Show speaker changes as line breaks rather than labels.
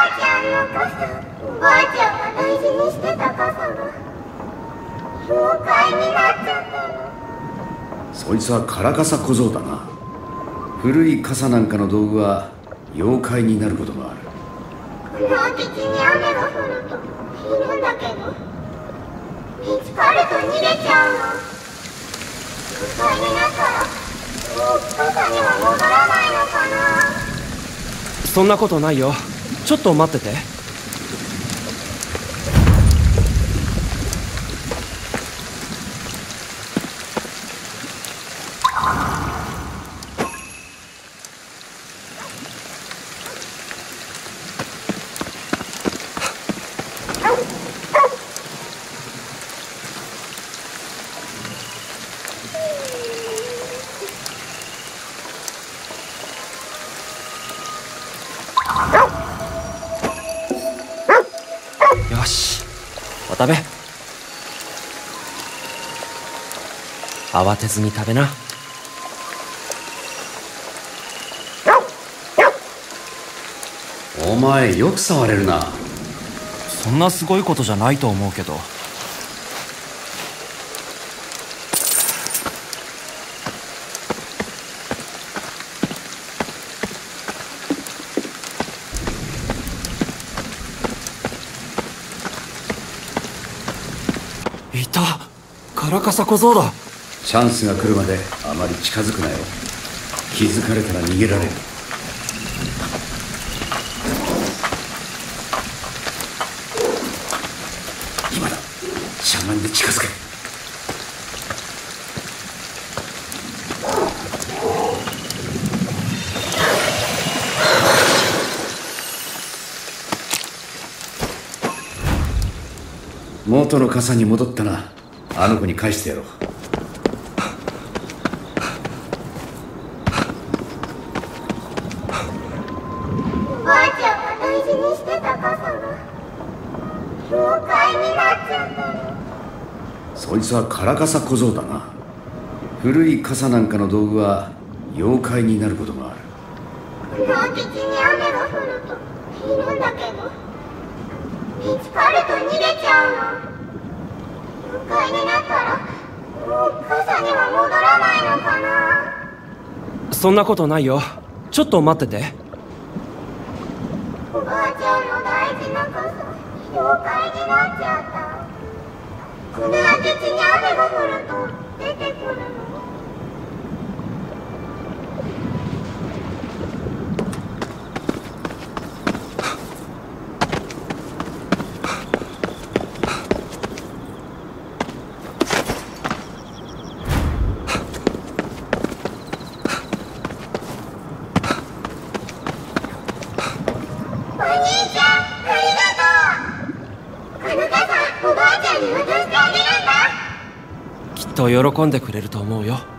ちゃんの傘、おばあちゃんが大事にしてた傘が妖怪になっちゃったの。
そいつはカラカサ小僧だな。古い傘なんかの道具は妖怪になることがある。
この空き地に雨が降るといるんだけど、見つかると逃げちゃうの。妖怪になったらもう傘には戻らないのかな。
そんなことないよ。ちょっと待ってて。よし、渡部。慌てずに食べな。
お前よく触れるな。
そんなすごいことじゃないと思うけど。いた、カラカサ小僧だ。
チャンスが来るまであまり近づくなよ。気づかれたら逃げられる。今だ、しゃがんで近づけ。元の傘に戻ったな。あの子に返してやろう。
おばあちゃんが大事にしてた傘が妖怪になっちゃったの。
そいつはカラカサ小僧だな。古い傘なんかの道具は妖怪になることがある。
この空き地に雨が降るといるんだけど、見つかると逃げちゃうの。妖怪になったらもう傘には戻らないのかな。
そんなことないよ。ちょっと待ってて。
おばあちゃんの大事な傘、妖怪になっちゃった。この空き地に雨が降ると出てくるの。お兄ちゃん、ありがとう。この傘、おばあちゃんに渡してあげるんだ。
きっと喜んでくれると思うよ。